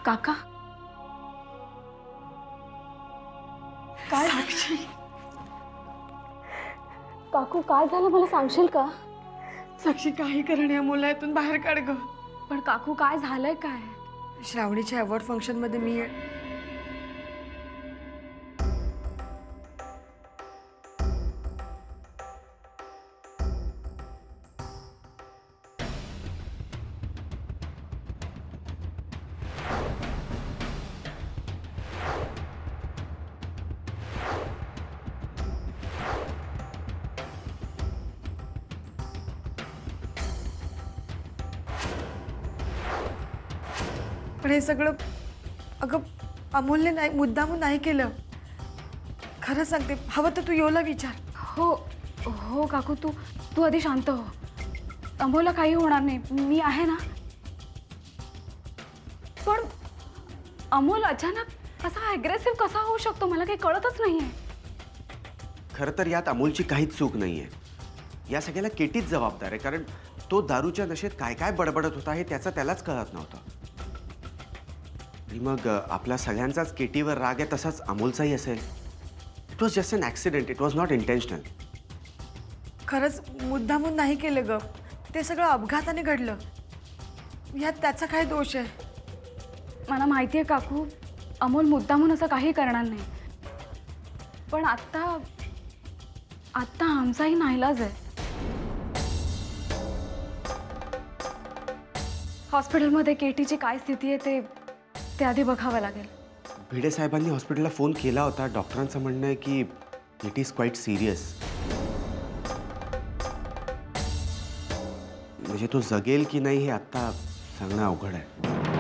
काका काय साक्षी, काकू काय झालं मला सांगशील का? साक्षी काही करण या मुलातून बाहेर काढ ग. पण काकू काय झालंय काय? श्रावणीच्या अवॉर्ड फंक्शन मध्ये मी पण हे सगळं अगं अमोलने नाही मुद्दामून नाही केलं. खरं सांगते, हवं तर तू योला विचार. हो हो काकू तू तू आधी शांत हो. अमोलला काही होणार नाही, मी आहे ना. पण अमोल अचानक असा अग्रेसिव्ह कसा होऊ शकतो मला काही कळतच नाहीये. खरं तर यात अमोलची काहीच चूक नाहीये. या सगळ्याला केटीच जबाबदार आहे, कारण तो दारूच्या नशेत काय काय बडबडत होता हे त्याचा त्यालाच कळत नव्हतं. आणि मग आपला सगळ्यांचाच केटीवर राग आहे, तसाच अमोलचाही असेल. It was just an accident, it was not intentional. खरंच मुद्दामून नाही केलं ग, ते सगळं अपघाताने घडलं. यात त्याचा काय दोष आहे? मला माहिती आहे काकू, अमोल मुद्दामून असं काही करणार नाही. पण आत्ता आमचाही नाईलाज आहे. हॉस्पिटलमध्ये केटीची काय स्थिती आहे ते आधी बघावं लागेल. भिडे साहेबांनी हॉस्पिटलला फोन केला होता. डॉक्टरांचं म्हणणं आहे की इट इज क्वाईट सिरियस. म्हणजे तो जगेल की नाही हे आत्ता सांगणं अवघड आहे.